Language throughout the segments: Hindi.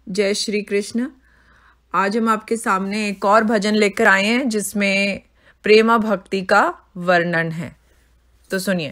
जय श्री कृष्ण। आज हम आपके सामने एक और भजन लेकर आए हैं जिसमें प्रेमा भक्ति का वर्णन है, तो सुनिए।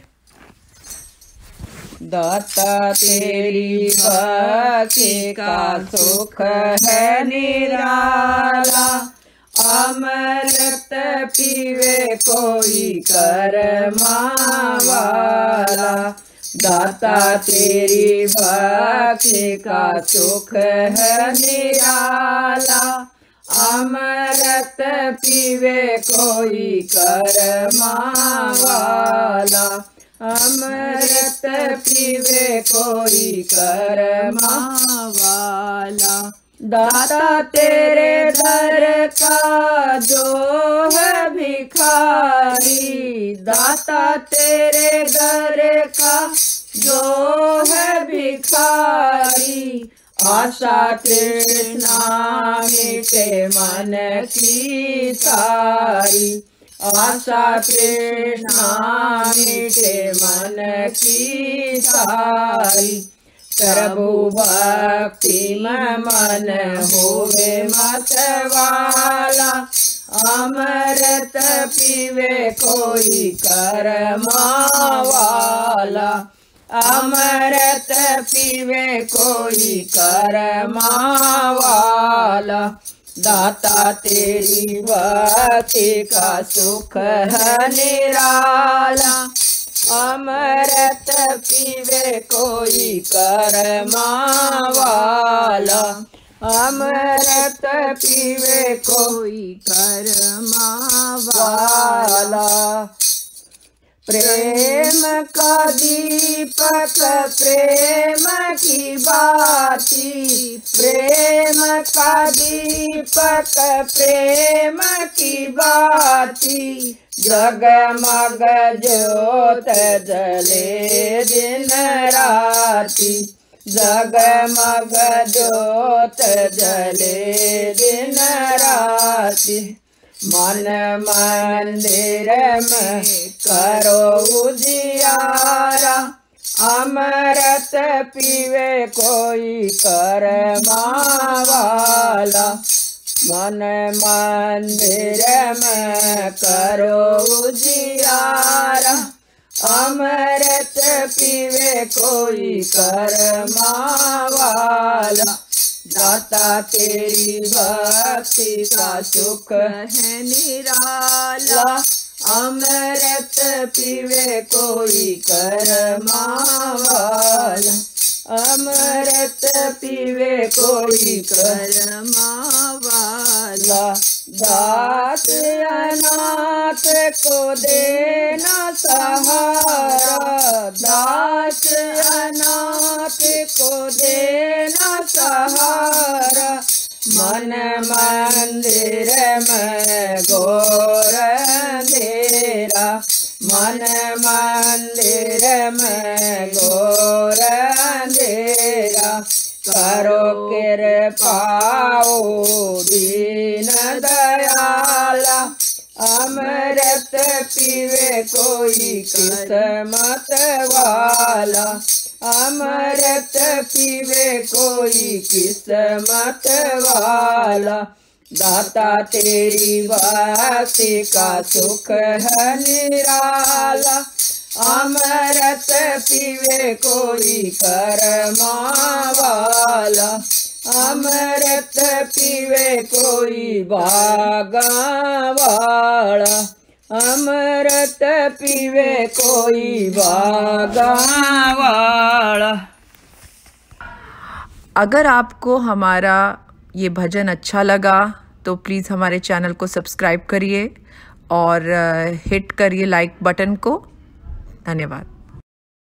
दाता तेरी भक्ति का सुख है निराला, अमृत पीवे कोई कर्मा वाला। दाता तेरी भक्ति का सुख है निराला, अमृत पीवे कोई कर्मा वाला। अमृत पीवे कोई कर्मा वाला। दाता तेरे दर का जो है भिखारी, दाता तेरे दर का जो है भिखारी। आशा तृष्णा मिटे मन की सारी, आशा तृष्णा मिटे मन की सारी। प्रभु भक्ति में मन होवे मतवाला, अमृत पीवे कोई कर्मा वाला। अमृत पीवे कोई कर्मा वाला। दाता तेरी भक्ति का सुख है निराला, अमृत पीवे कोई कर्मा वाला। अमृत पीवे कोई कर्मा वाला। प्रेम का दीपक प्रेम की बाती, प्रेम का दीपक प्रेम की बाती। जगमग ज्योत जले दिन राती, जगमग ज्योत जले दिन राती। मन मंदिर में करो उजियारा, अमृत पीवे कोई कर्मा वाला। मन मंदिर में करो उजियारा, अमृत पीवे कोई कर्मा वाला। दाता तेरी भक्ति का सुख है निराला, अमृत पीवे कोई कर्मा वाला। अमृत पीवे कोई कर्मा वाला। दास अनाथ को देना सहारा, दास अनाथ को देना सहारा। मन मंदिर में घोर अंधेरा, मन मंदिर में घोर अंधेरा। करो कृपाओ दीन दयाला, अमृत पीवे कोई किस्मत वाला। अमृत पीवे कोई किस्मत वाला। दाता तेरी भक्ति का सुख है निराला, अमृत पीवे कोई कर्मा वाला। अमृत पीवे कोई भागा वाला, अमृत पीवे कोई भागा वाला। अगर आपको हमारा ये भजन अच्छा लगा तो प्लीज़ हमारे चैनल को सब्सक्राइब करिए और हिट करिए लाइक बटन को। धन्यवाद।